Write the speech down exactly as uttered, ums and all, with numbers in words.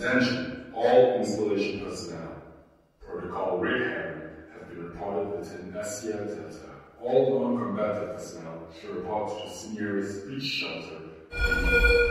Attention, all installation personnel. Protocol red herring have been reported within S C I Delta. All non-combatant personnel should report to the nearest breach shelter.